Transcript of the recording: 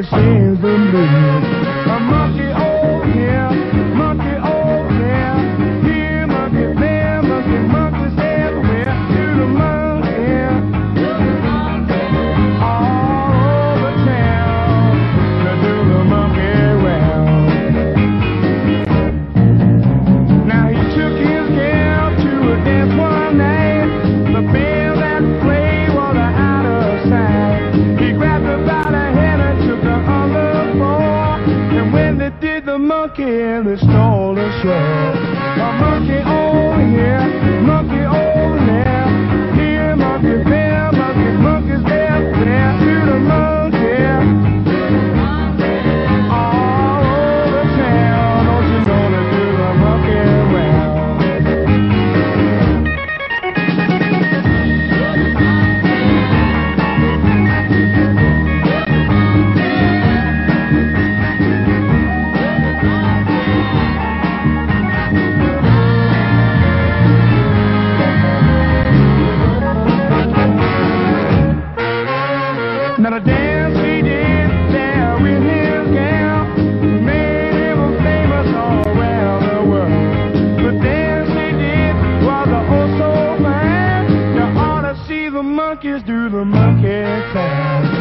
sings the blues. A monkey, oh yeah, monkey, oh yeah. Here, monkey, there, monkey, monkeys everywhere. To the monkey, all over town. To do the monkey well. Now he took his gal to a dance one night. The band that played was out of sight. He grabbed her by the head and took her on the floor. And when they did the monkey, they stole the show. A monkey, oh yeah, monkey, oh yeah. Here, monkey, there, monkey, monkeys everywhere. To the monkey, all over town. Don't you know they do the monkey well? Now the dance he did there with his gal made him famous all around the world. The dance he did was oh so fine. You ought to see the monkeys do the monkey dance.